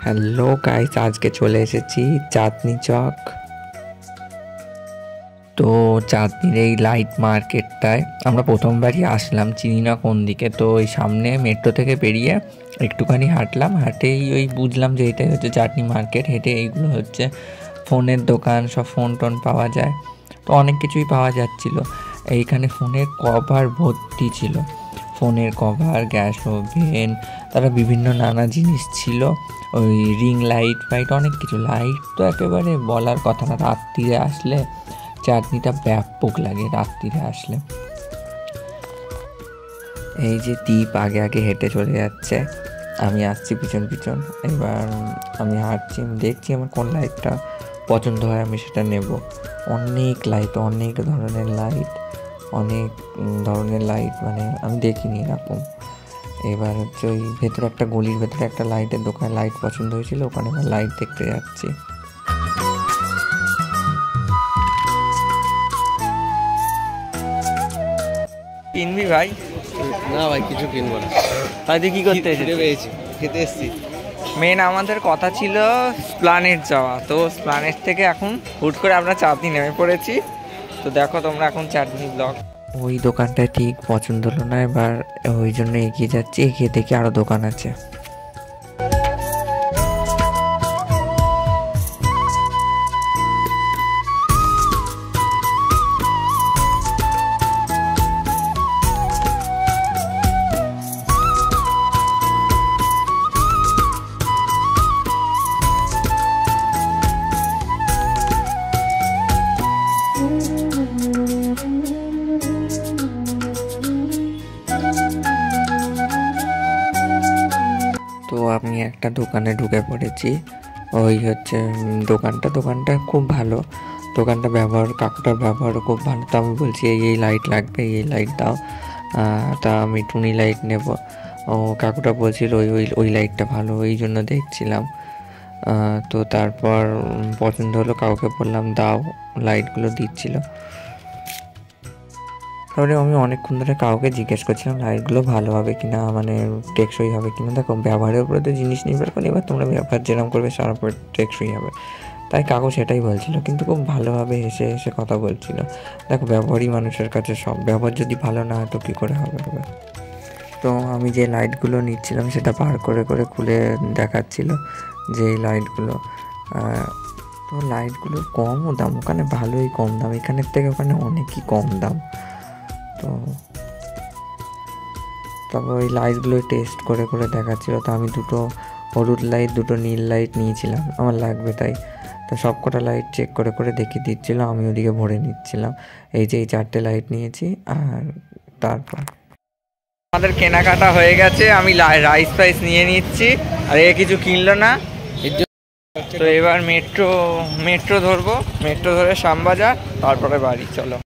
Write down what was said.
Hello guys, আজকে চলে এসেছি চাঁদনি চক। তো চাঁদনির এই লাইট মার্কেটটায় আমরা প্রথমবারই আসলাম, চিনি না কোন দিকে। তো ওই সামনে মেট্রো থেকে বেরিয়ে একটুখানি হাঁটলাম, হাঁটেই ওই বুঝলাম যে এটাই হচ্ছে চাঁদনি মার্কেট। হেঁটে এইগুলো হচ্ছে ফোনের দোকান, সব ফোন টোন পাওয়া যায়। তো অনেক কিছুই পাওয়া যাচ্ছিলো এইখানে। ফোনের কভার ভর্তি ছিল, ফোনের কভার, গ্যাস ওভেন, তারা বিভিন্ন নানা জিনিস ছিল। ওই রিং লাইট ফাইট অনেক কিছু। লাইট তো একেবারে বলার কথা না, রাত্রিরে আসলে চাঁদনিটা ব্যাপক লাগে রাত্রিরে আসলে। এই যে দ্বীপ আগে আগে হেঁটে চলে যাচ্ছে, আমি আসছি পিছন পিছন। এবার আমি হাঁটছি, আমি দেখছি আমার কোন লাইটটা পছন্দ হয় আমি সেটা নেব। অনেক লাইট, অনেক ধরনের লাইট, অনেক ধরনের লাইট, মানে আমি দেখিনি এরকম। এবার হচ্ছে ওই ভেতরে একটা গলির ভেতরে একটা লাইটের দোকান, লাইট পছন্দ হয়েছিল, ওখানে আমার লাইট দেখতে যাচ্ছি। কিনবি ভাই? না ভাই, কিছু কিনবো না। ভাই তুই কি করতে এসেছিস? খেতে এসেছি। মেন আমাদের কথা ছিল স্প্লানেট যাওয়া, তো স্প্লানেট থেকে এখন হুট করে আমরা চাঁদনি নেমে পড়েছি। তো দেখো তোমরা এখন চাঁদনি ব্লগ। ওই দোকানটা ঠিক পছন্দ হলো না, এবার ওই জন্য এগিয়ে যাচ্ছি। এগিয়ে দেখি আরও দোকান আছে। তো আমি একটা দোকানে ঢুকে পড়েছি। ওই হচ্ছে দোকানটা খুব ভালো। দোকানটা কাকুটার ব্যবহারও খুব ভালো। তো আমি বলছি এই লাইট লাগবে, এই লাইট দাও। তা আমি টুনি লাইট নেব। ও কাকুটা বলছিল ওই লাইটটা ভালো, ওই জন্য দেখছিলাম। তো তারপর পছন্দ হলো, কাউকে বললাম দাও, লাইটগুলো দিচ্ছিল। তারপরে আমি অনেকক্ষণ ধরে কাউকে জিজ্ঞেস করছিলাম লাইটগুলো ভালো হবে কিনা, মানে টেকসই হবে কিনা। দেখো ব্যবহারের উপরে তো জিনিস নির্ভর করে, এবার তোমরা ব্যবহার যেরকম করবে তার উপর টেকসই হবে। তাই কাকু সেটাই বলছিল, কিন্তু খুব ভালোভাবে হেসে হেসে কথা বলছিল। দেখো ব্যবহারই মানুষের কাছে সব, ব্যবহার যদি ভালো না হয় তো কী করে হবে। তো আমি যে লাইটগুলো নিচ্ছিলাম সেটা বার করে করে খুলে দেখাচ্ছিল যে এই লাইটগুলো। তো লাইটগুলোর কমও দাম, ওখানে ভালোই কম দাম, এখানের থেকে ওখানে অনেকই কম দাম। তো তারপর ওই লাইটগুলো টেস্ট করে করে দেখাচ্ছিল। তো আমি দুটো হলুদ লাইট, দুটো নীল লাইট নিয়েছিলাম, আমার লাগবে তাই। তো সব কটা লাইট চেক করে করে দেখিয়ে দিচ্ছিলো, আমি ওদিকে ভরে নিচ্ছিলাম। এই যে এই 4টে লাইট নিয়েছি। আর তারপর আমাদের কেনাকাটা হয়ে গেছে, আমি রাইস ফাইস নিয়ে নিচ্ছি, আর এ কিছু কিনলো না। তো এবার মেট্রো ধরবো, মেট্রো ধরে শ্যামবাজার, তারপরে বাড়ি। চলো।